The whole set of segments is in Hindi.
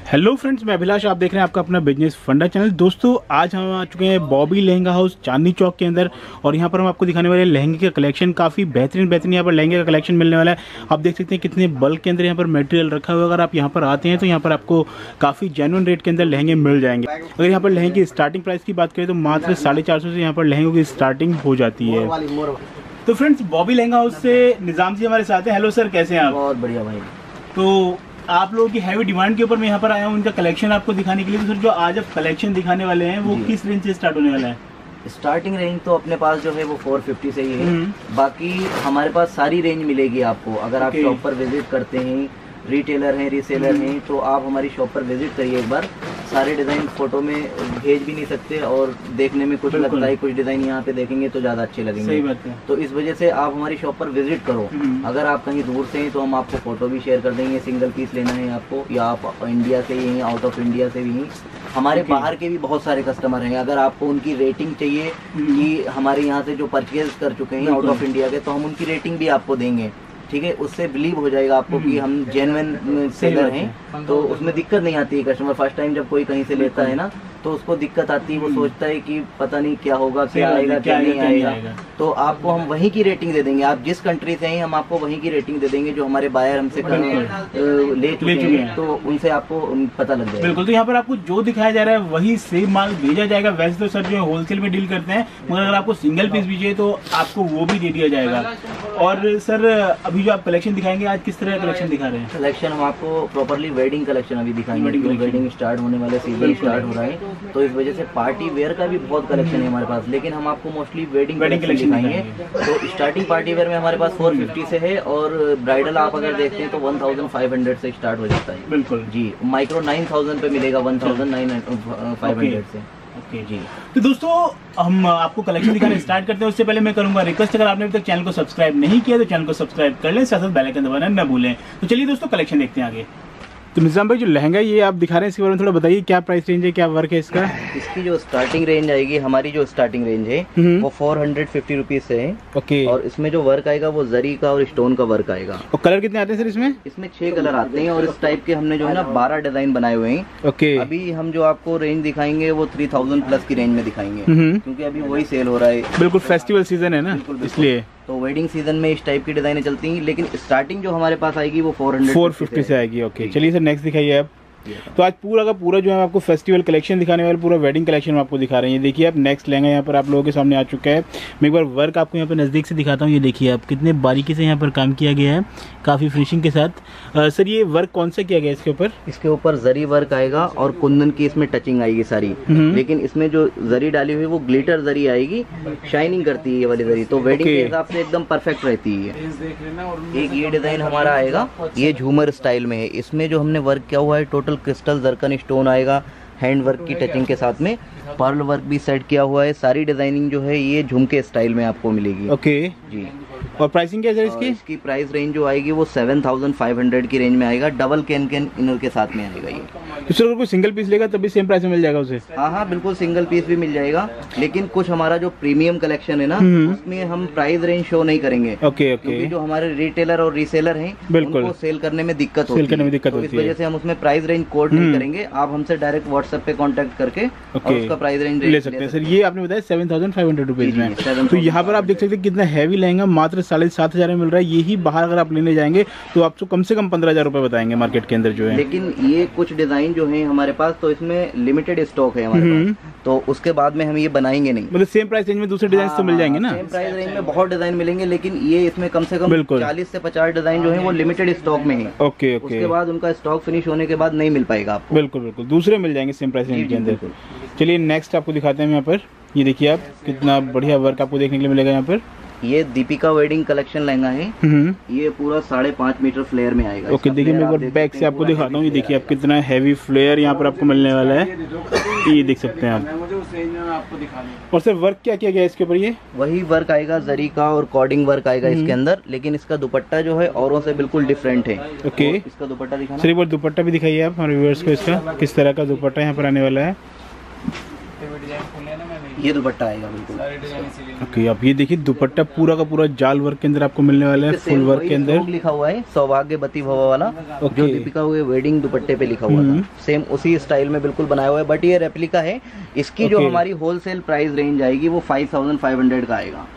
हेलो फ्रेंड्स, मैं अभिलाष, आप देख रहे हैं आपका अपना बिजनेस फंडा चैनल। दोस्तों आज हम आ चुके हैं बॉबी लहंगा हाउस चांदनी चौक के अंदर और यहाँ पर हम आपको दिखाने वाले हैं लहंगे का कलेक्शन। काफ़ी बेहतरीन यहाँ पर लहंगे का कलेक्शन मिलने वाला है। आप देख सकते हैं कितने बल्क के अंदर यहाँ पर मटेरियल रखा हुआ है। अगर आप यहाँ पर आते हैं तो यहाँ पर आपको काफ़ी जेन्युइन रेट के अंदर लहंगे मिल जाएंगे। अगर यहाँ पर लहंगे की स्टार्टिंग प्राइस की बात करें तो मात्र 450 से यहाँ पर लहंगों की स्टार्टिंग हो जाती है। तो फ्रेंड्स, बॉबी लहंगा हाउस से निज़ाम जी हमारे साथ हैं। हेलो सर, कैसे हैं आप? बहुत बढ़िया भाई। तो आप लोगों की हैवी डिमांड के ऊपर मैं यहाँ पर आया हूँ उनका कलेक्शन आपको दिखाने के लिए। तो सर, जो आज आप कलेक्शन दिखाने वाले हैं वो किस रेंज से स्टार्ट होने वाला है? स्टार्टिंग रेंज तो अपने पास जो है वो 450 से ही है। बाकी हमारे पास सारी रेंज मिलेगी आपको। अगर आप शॉप पर विजिट करते हैं, रिटेलर हैं, रीसेलर हैं, तो आप हमारी शॉप पर विजिट करिए एक बार। सारे डिज़ाइन फोटो में भेज भी नहीं सकते और देखने में कुछ लगता है, कुछ डिज़ाइन यहाँ पे देखेंगे तो ज़्यादा अच्छे लगेंगे। सही बात है। तो इस वजह से आप हमारी शॉप पर विजिट करो। अगर आप कहीं दूर से हैं तो हम आपको फोटो भी शेयर कर देंगे। सिंगल पीस लेना है आपको, या आप इंडिया से ही हैं, आउट ऑफ इंडिया से भी हैं। हमारे बाहर के भी बहुत सारे कस्टमर हैं। अगर आपको उनकी रेटिंग चाहिए कि हमारे यहाँ से जो परचेज कर चुके हैं आउट ऑफ इंडिया के, तो हम उनकी रेटिंग भी आपको देंगे। ठीक है, उससे बिलीव हो जाएगा आपको कि हम जेन्युइन सेलर हैं। तो उसमें दिक्कत नहीं आती है। कस्टमर फर्स्ट टाइम जब कोई कहीं से लेता है ना, तो उसको दिक्कत आती है। वो सोचता है कि पता नहीं क्या होगा, क्या आएगा, क्या नहीं आएगा। तो आपको हम वहीं की रेटिंग दे देंगे। आप जिस कंट्री से हैं हम आपको वहीं की रेटिंग दे देंगे। जो हमारे बायर हमसे ले चुके हैं तो उनसे आपको पता लग जाएगा। बिल्कुल। तो यहाँ पर आपको जो दिखाया जा रहा है वही सेम माल भेजा जाएगा। वैसे तो सर जो होलसेल में डील करते हैं, मगर अगर आपको सिंगल पीस भी चाहिए तो आपको वो भी दे दिया जाएगा। और सर, अभी जो आप कलेक्शन दिखाएंगे आज किस तरह का कलेक्शन दिखा रहे हैं? कलेक्शन हम आपको प्रॉपर्ली वेडिंग कलेक्शन अभी दिखाएंगे। वेडिंग स्टार्ट होने वाले, सीजन स्टार्ट हो रहा है, तो इस वजह से पार्टी वेयर का भी बहुत कलेक्शन है हमारे पास। लेकिन हम आपको मोस्टली वेडिंग कलेक्शन दिखाएंगे। तो स्टार्टिंग पार्टी वेयर में हमारे पास 450 से है और ब्राइडल आप अगर देखते हैं तो 1500 से स्टार्ट हो जाता है। बिल्कुल जी। माइक्रो 9000 पे मिलेगा, 1500 से। ओके जी। तो दोस्तों, हम आपको कलेक्शन दिखाना स्टार्ट करते हैं। उससे पहले मैं करूंगा रिक्वेस्ट, अगर आपने अभी तक चैनल को सब्सक्राइब नहीं किया तो चैनल को सब्सक्राइब कर लें, साथ साथ बेल आइकन दबाना न भूलें। तो चलिए दोस्तों, कलेक्शन देखते हैं आगे। तो निज़ाम भाई, जो लहंगा ये आप दिखा रहे हैं इसके बारे में थोड़ा बताइए, क्या प्राइस रेंज है, क्या वर्क है इसका? इसकी जो स्टार्टिंग रेंज आएगी, हमारी जो स्टार्टिंग रेंज है वो 450 रुपीज से है। ओके। और इसमें जो वर्क आएगा वो जरी का और स्टोन का वर्क आएगा। और कलर कितने आते हैं सर इसमें? इसमें 6 कलर आते हैं और इस टाइप के हमने जो है ना 12 डिजाइन बनाए हुए हैं। ओके। अभी हम जो आपको रेंज दिखाएंगे वो 3000 प्लस की रेंज में दिखाएंगे, क्योंकि अभी वही सेल हो रहा है। बिल्कुल, फेस्टिवल सीजन है ना, इसलिए तो वेडिंग सीजन में इस टाइप की डिजाइनें चलती हैं। लेकिन स्टार्टिंग जो हमारे पास आएगी वो 450 से आएगी। ओके, चलिए सर नेक्स्ट दिखाइए आप। तो आज पूरा का पूरा जो है आपको फेस्टिवल कलेक्शन दिखाने वाले, पूरा वेडिंग कलेक्शन हम आपको दिखा रहे हैं। ये देखिए आप, नेक्स्ट लहंगा यहाँ पर आप लोगों के सामने आ चुका है। मैं एक बार वर्क आपको यहाँ पर नज़दीक से दिखाता हूँ। ये देखिए आप, कितने बारीकी से यहाँ पर काम किया गया है, काफ़ी फिनिशिंग के साथ। सर, ये वर्क कौन सा किया गया है इसके ऊपर? इसके ऊपर जरी वर्क आएगा और कुंदन की इसमें टचिंग आएगी सारी। लेकिन इसमें जो जरी डाली हुई है वो ग्लिटर जरी आएगी, शाइनिंग करती है ये वाली जरी। तो वेडिंग के हिसाब से एकदम परफेक्ट रहती है। एक ये डिजाइन हमारा आएगा, ये झूमर स्टाइल में है। इसमें जो हमने वर्क किया हुआ है टोटल क्रिस्टल जरकन स्टोन आएगा, हैंड वर्क की टचिंग के साथ में पर्ल वर्क भी सेट किया हुआ है। सारी डिजाइनिंग जो है ये झुमके स्टाइल में आपको मिलेगी। ओके जी। और प्राइसिंग क्या है इसकी? इसकी प्राइस रेंज जो आएगी वो 7500 की रेंज में आएगा। डबल कैन इनर के साथ में आएगा ये। तो सर, अगर कोई सिंगल पीस लेगा तब भी सेम प्राइस में मिल जाएगा उसे? हाँ, बिल्कुल सिंगल पीस भी मिल जाएगा। लेकिन कुछ हमारा जो प्रीमियम कलेक्शन है ना, उसमें हम प्राइस रेंज शो नहीं करेंगे। ओके। क्योंकि जो हमारे रिटेलर और रीसेलर हैं, उनको सेल करने में दिक्कत होती है। तो इस वजह से हम उसमें प्राइस रेंज कोड नहीं करेंगे। आप हमसे डायरेक्ट व्हाट्सएप पे कांटेक्ट करके और उसका प्राइस रेंज ले सकते हैं। सर, ये आपने बताया 7500 रुपीज में। तो यहाँ पर आप देख सकते हैं कितना हैवी लहंगा मात्र 7500 में मिल रहा है। यही बाहर अगर आप लेने जाएंगे तो आपको कम से कम 15000 रुपए बताएंगे मार्केट के अंदर जो है। लेकिन ये कुछ डिजाइन जो है हमारे पास, तो इसमें लिमिटेड स्टॉक है हमारे पास, तो उसके बाद में हम ये बनाएंगे नहीं। मतलब सेम प्राइस रेंज में दूसरे डिजाइन तो मिल जाएंगे ना? सेम प्राइस रेंज में बहुत डिजाइन मिलेंगे, लेकिन ये इसमें कम से कम 40 से 50 डिजाइन जो है वो लिमिटेड स्टॉक में है। ओके। उसके बाद उनका स्टॉक फिनिश होने के बाद नहीं मिल पाएगा आपको। बिल्कुल, दूसरे मिल जाएंगे सेम प्राइस रेंज के अंदर। चलिए नेक्स्ट आपको दिखाते हैं यहाँ पर। ये देखिए आप, कितना बढ़िया वर्क आपको देखने के लिए मिलेगा यहाँ पर। ये दीपिका वेडिंग कलेक्शन लहंगा है। ये पूरा 5.5 मीटर फ्लेयर में आएगा। ओके, देखिए मैं एक बार बैक से आपको दिखाता हूँ। ये देखिए आप, कितना हैवी फ्लेयर यहाँ पर आपको मिलने वाला है। ये देख सकते हैं आप। और सर, वर्क क्या किया गया इसके ऊपर? ये वही वर्क आएगा, जरी का और कॉर्डिंग वर्क आएगा इसके अंदर। लेकिन इसका दुपट्टा जो है औरों से बिल्कुल डिफरेंट है। ओके। इसका दुपट्टा दिखाना सर, एक बार दुपट्टा भी दिखाइए आप हमारे व्यूअर्स को, इसका किस तरह का दुपट्टा यहाँ पर आने वाला है। ये दुपट्टा आएगा बिल्कुल। ओके, अब ये देखिए दुपट्टा पूरा का पूरा जाल वर्क के अंदर आपको मिलने वाला है, फुल वर्क के अंदर लिखा हुआ है सौभाग्यवती भव वाला, जो दीपिका हुए वेडिंग दुपट्टे पे लिखा हुआ था, सेम उसी स्टाइल में बिल्कुल बनाया हुआ है, बट ये रेप्लिका है। इसकी जो हमारी होलसेल प्राइस रेंज आएगी वो 5500 का आएगा।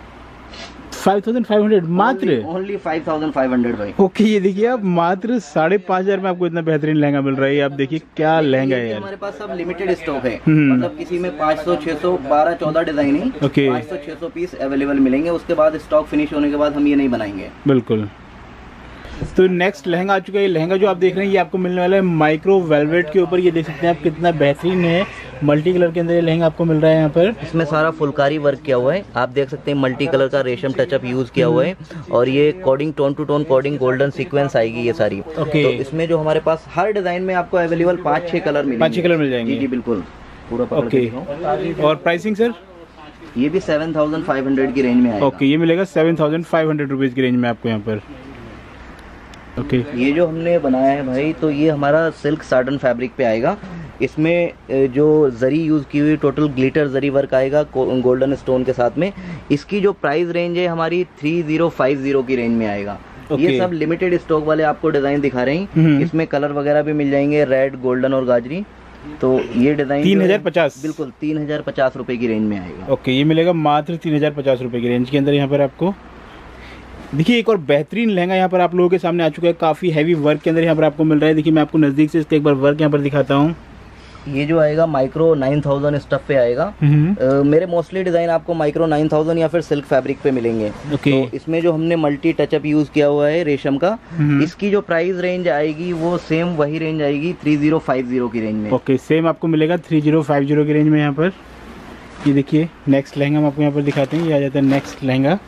5500 मात्र, ओनली 5500 भाई। ओके, ये देखिए आप मात्र 5500 में आपको इतना बेहतरीन लहंगा मिल रहा है। आप देखिए क्या लहंगा है यार। हमारे पास सब लिमिटेड स्टॉक है, मतलब किसी में 500 600 12 14 डिजाइन है, 500 600 पीस अवेलेबल मिलेंगे। उसके बाद स्टॉक फिनिश होने के बाद हम ये नहीं बनाएंगे। बिल्कुल। तो नेक्स्ट लहंगा आ चुका है। लहंगा जो आप देख रहे हैं ये आपको मिलने वाला है माइक्रो वेलवेट के ऊपर। ये देख सकते हैं आप कितना बेहतरीन है, मल्टी कलर के अंदर ये लहंगा आपको मिल रहा है यहाँ पर। इसमें सारा फुलकारी वर्क किया हुआ है, आप देख सकते हैं मल्टी कलर का रेशम टचअप यूज किया हुआ है, और ये coding tone to tone coding golden sequence आएगी ये सारी। ओके। तो इसमें जो हमारे पास हर डिजाइन में आपको अवेलेबल 5-6 कलर मिलेंगे। 5-6 कलर मिल जाएंगे। जी बिल्कुल, पूरा पकड़ के दिखाऊं। और प्राइसिंग सर? ये भी 7500 की रेंज में आएगा। ओके, ये मिलेगा 7500 रुपीज की रेंज में आपको यहाँ पर। ओके। ये जो हमने बनाया है भाई, तो ये हमारा सिल्क साटन फैब्रिक पे आएगा। इसमें जो जरी यूज की हुई टोटल ग्लिटर जरी वर्क आएगा गोल्डन स्टोन के साथ में। इसकी जो प्राइस रेंज है हमारी 3050 की रेंज में आएगा। ये सब लिमिटेड स्टॉक वाले आपको डिजाइन दिखा रहे हैं। इसमें कलर वगैरह भी मिल जाएंगे, रेड, गोल्डन और गाजरी। तो ये डिजाइन 3050, बिल्कुल 3050 रुपए की रेंज में आएगा। ओके, ये मिलेगा मात्र 3050 रुपए की रेंज के अंदर यहाँ पर आपको। देखिए एक और बेहतरीन लहंगा यहाँ पर आप लोगों के सामने आ चुका है, काफी हैवी वर्क के अंदर यहाँ पर आपको मिल रहा है। देखिए मैं आपको नजदीक से इसका एक बार वर्क यहाँ पर दिखाता हूँ। ये जो आएगा माइक्रो 9000 स्टफ पे आएगा। मेरे मोस्टली डिजाइन आपको माइक्रो 9000 या फिर सिल्क फैब्रिक पे मिलेंगे। तो इसमें जो हमने मल्टी टचअप यूज किया हुआ है रेशम का, इसकी जो प्राइस रेंज आएगी वो सेम वही रेंज आएगी 3050 की रेंज में। ओके, सेम आपको मिलेगा 3050 की रेंज में यहाँ पर। ये देखिए नेक्स्ट लहंगा हम आपको यहाँ पर दिखाते हैं। ये आ जाता है नेक्स्ट लहंगा।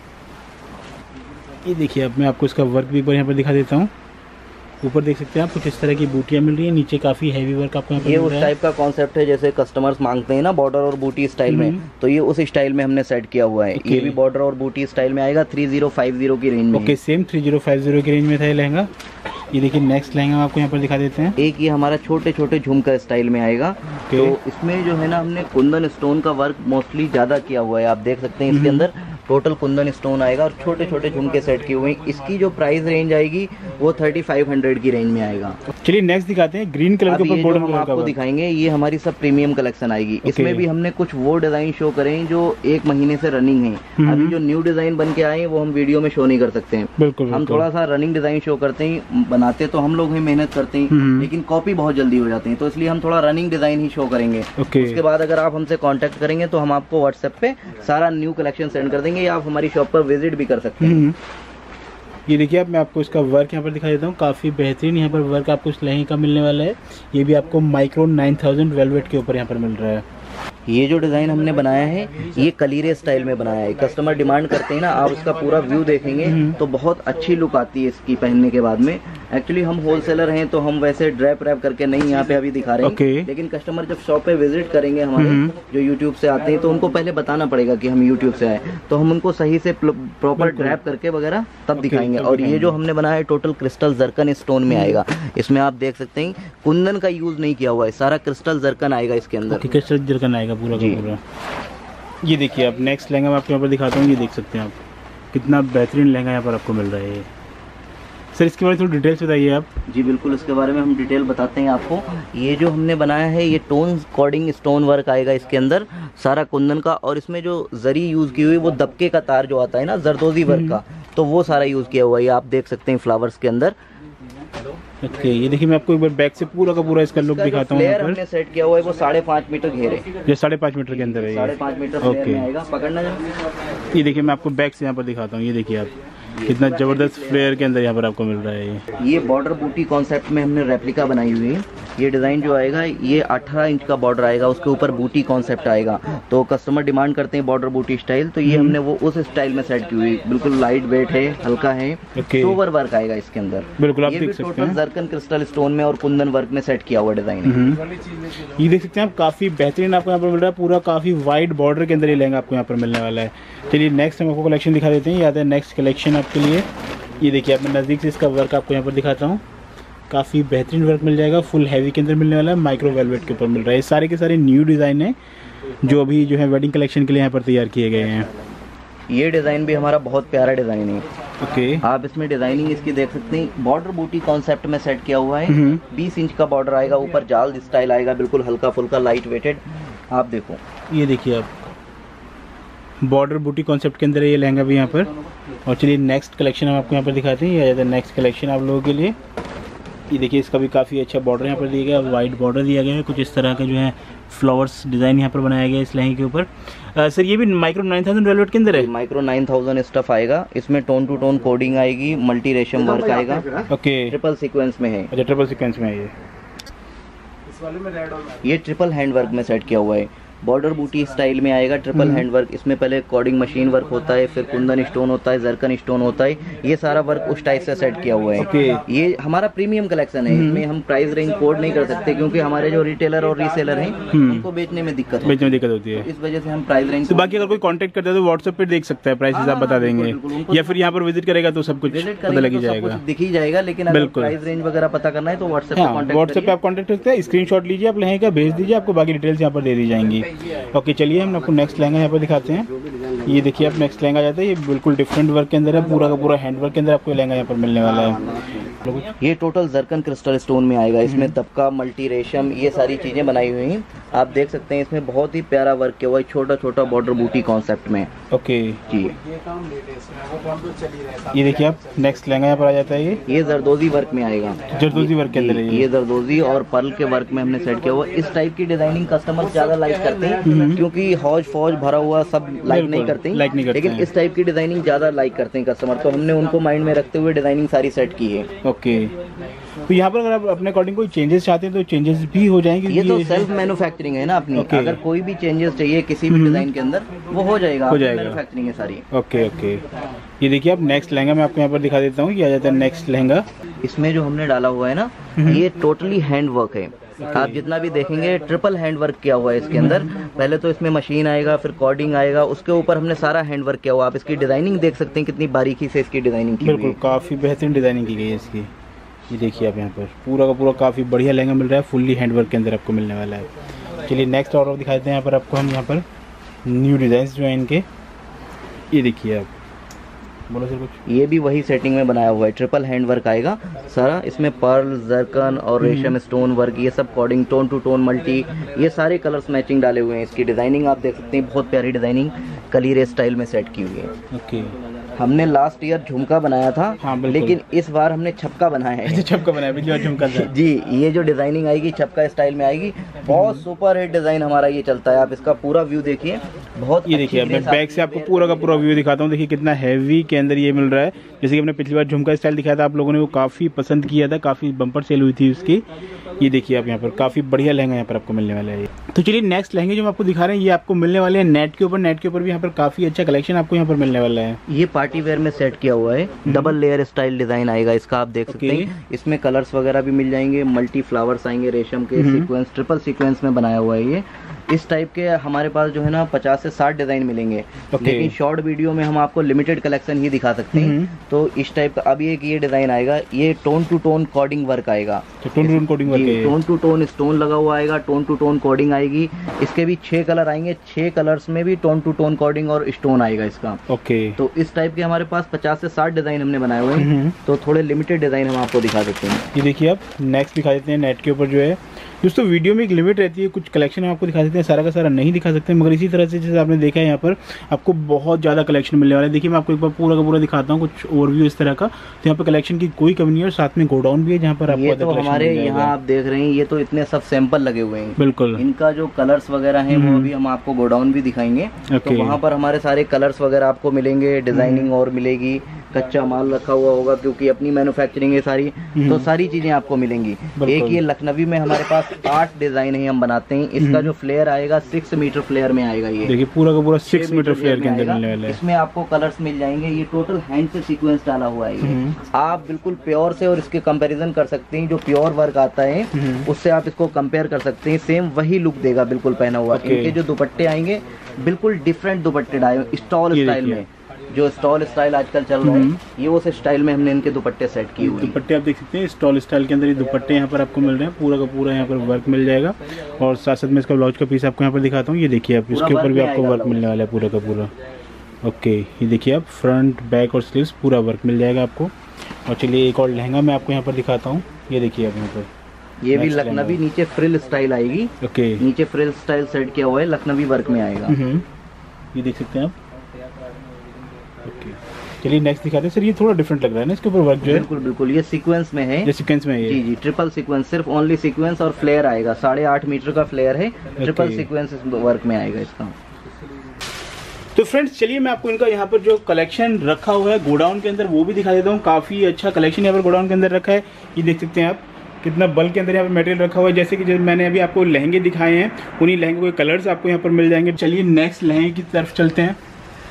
ये देखिए अब मैं आपको इसका वर्क भी एक बार यहाँ पर दिखा देता हूँ। ऊपर देख सकते हैं आप कुछ इस तरह की बूटियां मिल रही है, नीचे काफी हैवी वर्क आपको यहाँ पर। ये उस टाइप का कॉन्सेप्ट है जैसे कस्टमर्स मांगते हैं ना, बॉर्डर और बूटी स्टाइल में, तो ये उस स्टाइल में हमने सेट किया हुआ है। ये भी बॉर्डर और बूटी स्टाइल में आएगा 3050 की रेंज में। ओके, सेम 3050 की रेंज में था ये लहंगा। ये देखिए नेक्स्ट लहंगा हम आपको यहाँ पर दिखा देते हैं। एक ये हमारा छोटे छोटे झुमका स्टाइल में आएगा। तो इसमें जो है ना हमने कुंदन स्टोन का वर्क मोस्टली ज्यादा किया हुआ है, आप देख सकते हैं। इसके अंदर टोटल कुंदन स्टोन आएगा और छोटे छोटे झुमके सेट किए हुए हैं। इसकी जो प्राइस रेंज आएगी वो 3500 की रेंज में आएगा। चलिए नेक्स्ट दिखाते हैं। ग्रीन कलर के ऊपर हम आपको दिखाएंगे, ये हमारी सब प्रीमियम कलेक्शन आएगी। इसमें भी हमने कुछ वो डिजाइन शो करे हैं जो 1 महीने से रनिंग है। अभी जो न्यू डिजाइन बन के आए हैं वो हम वीडियो में शो नहीं कर सकते हैं। बिल्कुल, हम थोड़ा सा रनिंग डिजाइन शो करते हैं, बनाते तो हम लोग ही मेहनत करते हैं, लेकिन कॉपी बहुत जल्दी हो जाते हैं, तो इसलिए हम थोड़ा रनिंग डिजाइन ही शो करेंगे। उसके बाद अगर आप हमसे कांटेक्ट करेंगे तो हम आपको व्हाट्सएप पे सारा न्यू कलेक्शन सेंड कर देंगे, या आप हमारी शॉप पर विजिट भी कर सकते हैं। ये देखिए अब मैं आपको इसका वर्क यहाँ पर दिखा देता हूँ। काफ़ी बेहतरीन यहाँ पर वर्क आपको इस लहंगे का मिलने वाला है। ये भी आपको माइक्रो 9000 वेलवेट के ऊपर यहाँ पर मिल रहा है। ये जो डिज़ाइन हमने बनाया है ये कलीरे स्टाइल में बनाया है। कस्टमर डिमांड करते हैं ना, आप उसका पूरा व्यू देखेंगे तो बहुत अच्छी लुक आती है इसकी पहनने के बाद में। एक्चुअली हम होलसेलर हैं तो हम वैसे ड्रैप रैप करके नहीं यहाँ पे अभी दिखा रहे हैं, लेकिन कस्टमर जब शॉप पे विजिट करेंगे हमारे जो यूट्यूब से आते हैं तो उनको पहले बताना पड़ेगा कि हम यूट्यूब से आए, तो हम उनको सही से प्रॉपर ड्रैप करके वगैरह तब दिखाएंगे। और ये जो हमने बनाया है टोटल क्रिस्टल जर्कन स्टोन में आएगा। इसमें आप देख सकते हैं कुंदन का यूज नहीं किया हुआ है, सारा क्रिस्टल जर्कन आएगा इसके अंदर। क्रिस्टल जर्कन आएगा पूरा का पूरा। ये देखिए अब नेक्स्ट लहंगा मैं आपको यहाँ पर दिखाता हूँ। ये देख सकते हैं आप कितना बेहतरीन लहंगा यहाँ पर आपको मिल रहा है। सर इसके बारे में थोड़ी डिटेल्स बताइए आप। जी बिल्कुल, इसके बारे में हम डिटेल बताते हैं आपको। ये जो हमने बनाया है ये टोन कोडिंग स्टोन वर्क आएगा इसके अंदर सारा कुंदन का, और इसमें जो जरी यूज की हुई वो दबके का तार जो आता है ना जरदोजी वर्क का, तो वो सारा यूज किया हुआ है। आप देख सकते हैं फ्लावर्स के अंदर। ओके, ये देखिए मैं आपको एक बार बैक से पूरा का पूरा इसका लुक दिखाता हूँ। हमने सेट किया हुआ है वो 5.5 मीटर घेरे, ये 5.5 मीटर के अंदर है। 5.5 मीटर फ्लेयर में आएगा। पकड़ना ये देखिए मैं आपको बैक से यहाँ पर दिखाता हूँ। ये देखिए आप कितना जबरदस्त फ्लेयर के अंदर यहाँ पर आपको मिल रहा है। ये बॉर्डर बूटी कॉन्सेप्ट में हमने रेप्लिका बनाई हुई है। ये डिजाइन जो आएगा ये 18 इंच का बॉर्डर आएगा, उसके ऊपर बूटी कॉन्सेप्ट आएगा। तो कस्टमर डिमांड करते हैं बॉर्डर बूटी स्टाइल, तो ये हमने वो उस स्टाइल में सेट की हुई। बिल्कुल लाइट वेट है, हल्का है, सोवर वर्क आएगा इसके अंदर। बिल्कुल आप देख सकते हैं जर्कन क्रिस्टल स्टोन में और कुंदन वर्क में सेट किया हुआ डिजाइन है। ये देख सकते हैं आप काफी बेहतरीन आपको यहाँ पर मिल रहा है। पूरा काफी वाइड बॉर्डर के अंदर ये लहंगा आपको यहाँ पर मिलने वाला है। चलिए नेक्स्ट हम आपको कलेक्शन दिखा देते हैं। ये आता है नेक्स्ट कलेक्शन आपके लिए। ये देखिए आप मैं नज़दीक से इसका वर्क आपको यहाँ पर दिखाता हूँ। काफ़ी बेहतरीन वर्क मिल जाएगा, फुल हैवी के अंदर मिलने वाला है, माइक्रो वेलवेट के ऊपर मिल रहा है। ये सारे के सारे न्यू डिज़ाइन है जो अभी जो है वेडिंग कलेक्शन के लिए यहाँ पर तैयार किए गए हैं। ये डिज़ाइन भी हमारा बहुत प्यारा डिज़ाइन है। ओके, आप इसमें डिजाइनिंग इसकी देख सकते हैं, बॉर्डर बूटी कॉन्सेप्ट में सेट किया हुआ है। 20 इंच का बॉर्डर आएगा, ऊपर जाल स्टाइल आएगा, बिल्कुल हल्का फुल्का लाइट वेटेड। आप देखो, ये देखिए आप बॉर्डर बूटी कॉन्सेप्ट के अंदर ये लहंगा भी यहाँ पर। और चलिए नेक्स्ट कलेक्शन हम आपको यहाँ पर दिखाते हैं। ये आ जाता है नेक्स्ट कलेक्शन आप लोगों के लिए। ये देखिए, इसका भी काफ़ी अच्छा बॉर्डर यहाँ पर दिया गया है, वाइट बॉर्डर दिया गया है, कुछ इस तरह का जो है फ्लावर्स डिज़ाइन यहाँ पर बनाया गया है इस लहंगे के ऊपर। सर ये भी माइक्रो 9000 वेलवेट के अंदर है। माइक्रो 9000 स्टफ आएगा, इसमें टोन टू टोन कोडिंग आएगी, मल्टी रेशम वर्क आएगा। ओके, ट्रिपल सीक्वेंस में है। अच्छा, ट्रिपल सीक्वेंस में है ये ट्रिपल हैंड वर्क में सेट किया हुआ है, बॉर्डर बूटी स्टाइल में आएगा, ट्रिपल हैंड वर्क। इसमें पहले कोडिंग मशीन वर्क होता है, फिर कुंदन स्टोन होता है, जरकन स्टोन होता है, ये सारा वर्क उस टाइप से सेट किया हुआ है। ये हमारा प्रीमियम कलेक्शन है, इसमें हम प्राइस रेंज कोड नहीं कर सकते क्योंकि हमारे जो रिटेलर और रीसेलर हैं उनको बेचने में दिक्कत होती है, इस वजह से हम प्राइस रेंज। तो बाकी अगर कोई कांटेक्ट करता है तो व्हाट्सएप पे देख सकता है, प्राइसेस आप बता देंगे, या फिर यहाँ पर विजिट करेगा तो सब कुछ पता लग ही जाएगा, दिख ही जाएगा। लेकिन अगर प्राइस रेंज वगैरह पता करना है तो व्हाट्सएप पे आप कॉन्टेक्ट करते हैं, स्क्रीनशॉट लीजिए, आप लहंगे का भेज दीजिए, आपको बाकी डिटेल्स यहाँ पर दे दी जाएंगी। ओके, चलिए हम आपको नेक्स्ट लहंगा यहाँ पर दिखाते हैं। ये देखिए आप नेक्स्ट लहंगा जाता है, ये बिल्कुल डिफरेंट वर्क के अंदर है, पूरा का पूरा हैंड वर्क के अंदर आपको लहंगा यहाँ पर मिलने वाला है। ये टोटल जरकन क्रिस्टल स्टोन में आएगा, इसमें तबका, मल्टी रेशम, ये सारी चीजें बनाई हुई हैं। आप देख सकते हैं इसमें बहुत ही प्यारा वर्क किया हुआ है, छोटा छोटा बॉर्डर बूटी कॉन्सेप्ट में। ओके जी, ये देखिए आप नेक्स्ट लहंगा यहाँ पर आ जाता है। ये जरदोजी वर्क में आएगा, जरदोजी वर्क के अंदर है ये जरदोजी और पर्ल के वर्क में हमने सेट किया हुआ। इस टाइप की डिजाइनिंग कस्टमर ज्यादा लाइक करते हैं क्योंकि हौज फौज भरा हुआ सब लाइक नहीं करते, लेकिन इस टाइप की डिजाइनिंग ज्यादा लाइक करते हैं कस्टमर, तो हमने उनको माइंड में रखते हुए डिजाइनिंग सारी सेट की है। ओके, तो यहाँ पर अगर आप अपने अकॉर्डिंग कोई चेंजेस चाहते हैं तो चेंजेस भी हो जाएंगे। ये तो सेल्फ मैन्युफैक्चरिंग है ना अपनी। अगर कोई भी चेंजेस चाहिए किसी भी डिजाइन के अंदर वो हो जाएगा, मैन्युफैक्चरिंग है सारी। ओके ओके, ये देखिए आप नेक्स्ट लहंगा मैं आपको यहाँ पर दिखा देता हूँ। ये आ जाता है नेक्स्ट लहंगा। इसमें जो हमने डाला हुआ है ना, ये टोटली हैंड वर्क है। आप जितना भी देखेंगे ट्रिपल हैंड वर्क किया हुआ है इसके अंदर। पहले तो इसमें मशीन आएगा, फिर कॉर्डिंग आएगा, उसके ऊपर हमने सारा हैंड वर्क किया हुआ। आप इसकी डिजाइनिंग देख सकते हैं कितनी बारीकी से इसकी डिजाइनिंग की। बिल्कुल, काफी बेहतरीन डिजाइनिंग की गई है इसकी। ये देखिए आप यहाँ पर पूरा का पूरा काफी बढ़िया लहंगा मिल रहा है, फुल्ली हैंड वर्क के अंदर आपको मिलने वाला है। चलिए नेक्स्ट और दिखा देते हैं यहाँ पर आपको हम यहाँ पर न्यू डिजाइन जो है इनके। ये देखिए आप, बोलो सर कुछ। ये भी वही सेटिंग में बनाया हुआ है, ट्रिपल हैंड वर्क आएगा सारा। इसमें पर्ल, जरकन और रेशम स्टोन वर्क, ये सब coding, tone to tone, multi, ये सारे कलर्स मैचिंग डाले हुए हैं। इसकी डिजाइनिंग आप देख सकते हैं, बहुत प्यारी डिजाइनिंग कलीरे स्टाइल में सेट की हुई है। ओके, हमने लास्ट ईयर झुमका बनाया था, हाँ, लेकिन इस बार हमने छपका बनाया है। छपका बनाया, पिछली बार झुमका था। जी, ये जो डिजाइनिंग आएगी छपका स्टाइल में आएगी, बहुत सुपर हिट डिजाइन हमारा ये चलता है। आप इसका पूरा व्यू देखिए, बहुत। ये देखिए मैं बैक से आपको पूरा का पूरा व्यू दिखाता हूँ। देखिए कितना हैवी के अंदर ये मिल रहा है। जैसे कि हमने पिछली बार झुमका स्टाइल दिखाया था, आप लोगों ने वो काफी पसंद किया था, काफी बम्पर सेल हुई थी उसकी। ये देखिए आप यहाँ पर काफी बढ़िया लहंगा यहाँ पर आपको मिलने वाला है। तो चलिए नेक्स्ट लहंगे जो हम आपको दिखा रहे हैं, ये आपको मिलने वाले हैं नेट के ऊपर। नेट के ऊपर भी यहाँ पर काफी अच्छा कलेक्शन आपको यहाँ पर मिलने वाला है। ये पार्टी वेयर में सेट किया हुआ है, डबल लेयर स्टाइल डिजाइन आएगा इसका। आप देख सकते हैं इसमें कलर्स वगैरह भी मिल जाएंगे, मल्टी फ्लावर्स आएंगे, रेशम के सीक्वेंस, ट्रिपल सीक्वेंस में बनाया हुआ है ये। इस टाइप के हमारे पास जो है ना 50 से 60 डिजाइन मिलेंगे, लेकिन शॉर्ट वीडियो में हम आपको लिमिटेड कलेक्शन ही दिखा सकते हैं। तो इस टाइप का अभी एक ये डिजाइन आएगा, ये tone to tone coding work आएगा। टोन टू टोन स्टोन लगा हुआ आएगा, टोन टू टोन कोडिंग आएगी। इसके भी 6 कलर आएंगे, 6 कलर्स में भी टोन टू टोन कोडिंग और स्टोन आएगा इसका। ओके, तो इस टाइप के हमारे पास 50 से 60 डिजाइन हमने बनाए हुए हैं, तो थोड़े लिमिटेड डिजाइन हम आपको दिखा सकते हैं। ये देखिए आप नेक्स्ट दिखा देते हैं नेट के ऊपर जो है। दोस्तों वीडियो में एक लिमिट रहती है, कुछ कलेक्शन हम आपको दिखा देते हैं, सारा का सारा नहीं दिखा सकते, मगर इसी तरह से जैसे आपने देखा है यहाँ पर आपको बहुत ज़्यादा कलेक्शन मिलने वाला है। देखिए मैं आपको एक बार पूरा का पूरा दिखाता हूँ, कुछ ओवरव्यू इस तरह का। तो यहाँ पर कलेक्शन की कोई कमी नहीं है, और साथ में गोडाउन भी है जहाँ पर आपको तो हमारे यहाँ आप देख रहे हैं, ये तो इतने सब सैंपल लगे हुए हैं। बिल्कुल, इनका जो कलर्स वगैरह हैं वो भी हम आपको गोडाउन भी दिखाएंगे। तो वहाँ पर हमारे सारे कलर्स वगैरह आपको मिलेंगे, डिजाइनिंग और मिलेगी, कच्चा माल रखा हुआ होगा क्योंकि अपनी मैन्युफैक्चरिंग है सारी, तो सारी चीजें आपको मिलेंगी। एक ये लखनवी में हमारे पास 8 डिजाइन ही हम बनाते हैं। इसका जो फ्लेयर आएगा 6 मीटर फ्लेयर में आएगा। ये देखिए पूरा का पूरा 6 मीटर फ्लेयर के अंदर मिलने वाला है। इसमें आपको कलर्स मिल जाएंगे। ये टोटल हैंड से सीक्वेंस डाला हुआ है। आप बिल्कुल प्योर से और इसके कंपैरिजन कर सकते हैं, जो प्योर वर्क आता है उससे आप इसको कंपेयर कर सकते हैं। सेम वही लुक देगा बिल्कुल पहना हुआ। इनके जो दुपट्टे आएंगे बिल्कुल डिफरेंट दुपट्टे आए, स्टॉल स्टाइल में। जो स्टॉल स्टाइल आजकल चल रहा है, ये उस स्टाइल में हमने इनके दुपट्टे सेट किए हुए हैं। दुपट्टे आप देख सकते हैं स्टॉल स्टाइल के अंदर ये दुपट्टे यहाँ पर आपको मिल रहे हैं, पूरा का पूरा यहाँ पर वर्क मिल जाएगा। और साथ साथ में इसका ब्लाउज का पीस आपको यहाँ पर दिखाता हूँ, ये देखिए आप इसके ऊपर भी आपको वर्क मिलने वाला है पूरा का पूरा। ओके, ये देखिए आप फ्रंट बैक और स्लीव्स पूरा वर्क मिल जाएगा आपको। और चलिए एक और लहंगा मैं आपको यहाँ पर दिखाता हूँ, ये देखिए आप यहाँ पर, ये भी लखनवी नीचे फ्रिल स्टाइल आएगी। ओके, नीचे फ्रिल स्टाइल सेट किया हुआ है, लखनवी वर्क में आएगा। ये देख सकते हैं आप। ओके, चलिए नेक्स्ट दिखाते हैं सर। ये थोड़ा डिफरेंट लग रहा है ना, इसके ऊपर वर्क जो है। बिल्कुल बिल्कुल, ये सीक्वेंस में है। ये सीक्वेंस में है ये? जी जी, ट्रिपल सीक्वेंस, सिर्फ ओनली सीक्वेंस और फ्लेयर आएगा। 8.5 मीटर का फ्लेयर है, ट्रिपल सीक्वेंस वर्क में आएगा इसका। तो फ्रेंड्स चलिए मैं आपको इनका यहाँ पर जो कलेक्शन रखा हुआ है गोडाउन के अंदर वो भी दिखा देता हूँ। काफ़ी अच्छा कलेक्शन यहाँ पर गोडाउन के अंदर रखा है, ये देख सकते हैं आप कितना बल्क के अंदर यहाँ पर मटेरियल रखा हुआ है। जैसे कि जब मैंने अभी आपको लहंगे दिखाए हैं, उन्हीं लहंगे के कलर्स आपको यहाँ पर मिल जाएंगे। चलिए नेक्स्ट लहंगे की तरफ चलते हैं।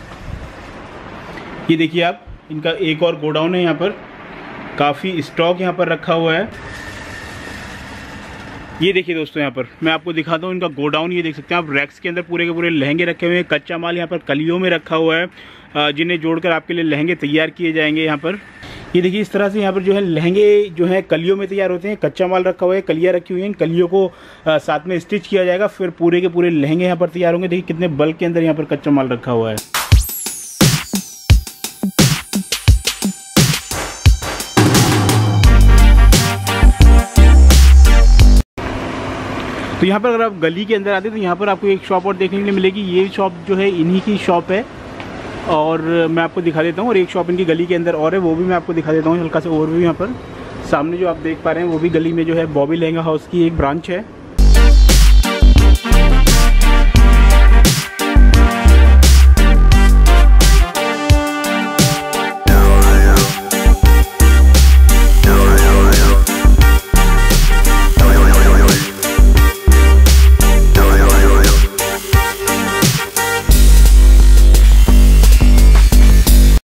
ये देखिए आप, इनका एक और गोडाउन है, यहाँ पर काफ़ी स्टॉक यहाँ पर रखा हुआ है। ये देखिए दोस्तों, यहाँ पर मैं आपको दिखाता हूँ इनका गोडाउन। ये देख सकते हैं आप, रैक्स के अंदर पूरे के पूरे लहंगे रखे हुए हैं। कच्चा माल यहाँ पर कलियों में रखा हुआ है, जिन्हें जोड़कर आपके लिए लहंगे तैयार किए जाएंगे यहाँ पर। ये देखिए इस तरह से यहाँ पर जो है लहंगे जो है कलियों में तैयार होते हैं। कच्चा माल रखा हुआ है, कलियाँ रखी हुई हैं, इन कलियों को साथ में स्टिच किया जाएगा, फिर पूरे के पूरे लहंगे यहाँ पर तैयार होंगे। देखिए कितने बल्क के अंदर यहाँ पर कच्चा माल रखा हुआ है। तो यहाँ पर अगर आप गली के अंदर आते हैं तो यहाँ पर आपको एक शॉप और देखने के लिए मिलेगी। ये शॉप जो है इन्हीं की शॉप है, और मैं आपको दिखा देता हूँ। और एक शॉप इनकी गली के अंदर और है, वो भी मैं आपको दिखा देता हूँ हल्का सा ओवरव्यू। यहाँ पर सामने जो आप देख पा रहे हैं वो भी गली में जो है बॉबी लहंगा हाउस की एक ब्रांच है।